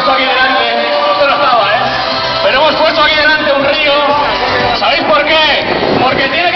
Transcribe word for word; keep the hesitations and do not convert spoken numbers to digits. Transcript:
puesto aquí delante, esto no estaba, ¿eh? Pero hemos puesto aquí delante un río, ¿sabéis por qué? Porque tiene